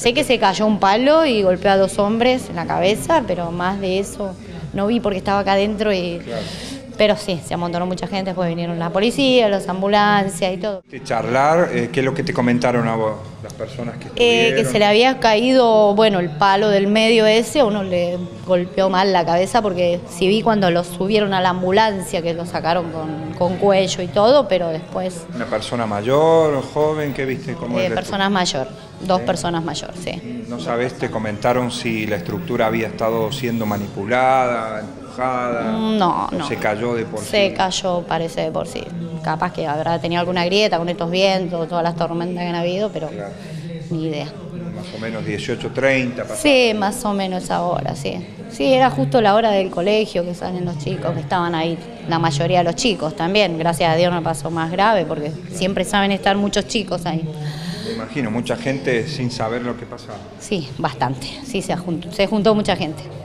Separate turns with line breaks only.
Sé que se cayó un palo y golpeó a 2 hombres en la cabeza, pero más de eso no vi porque estaba acá adentro y...
Claro.
Pero sí, se amontonó mucha gente, después vinieron la policía, las ambulancias y todo.
De charlar, ¿qué es lo que te comentaron a vos, las personas que estuvieron?
Que se le había caído, bueno, el palo del medio ese, a uno le golpeó mal la cabeza porque sí vi cuando lo subieron a la ambulancia, que lo sacaron con cuello y todo, pero después...
¿Una persona mayor o joven? ¿Qué viste? ¿Cómo es
personas mayor, 2 personas mayor, sí.
¿No sabés, te comentaron si la estructura había estado siendo manipulada, empujada?
No,
o
no.
¿Se cayó de por sí?
Se cayó, parece, de por sí. Capaz que habrá tenido alguna grieta con estos vientos, todas las tormentas que han habido, pero
Claro.
ni idea.
Más o menos 18:30.
Sí, más o menos ahora, sí. Sí, era justo la hora del colegio que salen los chicos, que estaban ahí, la mayoría de los chicos también. Gracias a Dios no pasó más grave, porque siempre saben estar muchos chicos ahí.
Me imagino, mucha gente sin saber lo que pasaba.
Sí, bastante. Sí, se juntó mucha gente.